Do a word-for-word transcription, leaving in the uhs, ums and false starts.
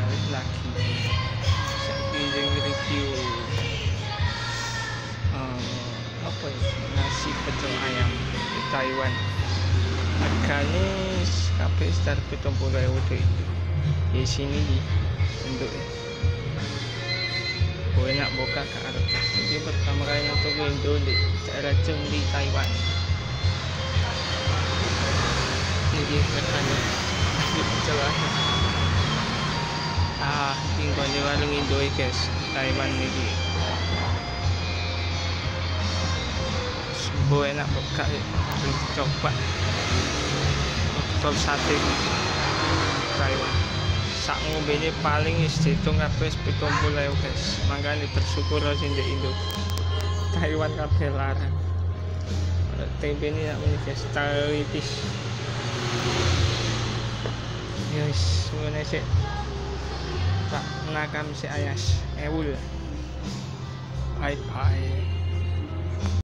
balik lagi saiki yang review um, apa ya nasi pecel ayam di Taiwan. Harganya kabeh sekitar pitung puluh ewu deh di sini untuk enak boka ke arah ini pertama kali nonton Indo di daerah Chengli Taiwan. Ini harganya nasi pecel ayam. Ah, tinggal di warung Indo guys, Taiwan ini. Sembo enak boka ya, coba. Betul sate Taiwan. Sak ngombene paling wis diitung kabeh pitung puluh ewu guys. Makane bersyukur sing ndek Indo. Taiwan kabeh larang. Tempe ini nak menjadi guys, taritis. Yes, ngene sik. Tak nakam si ayas ewul. Bye bye.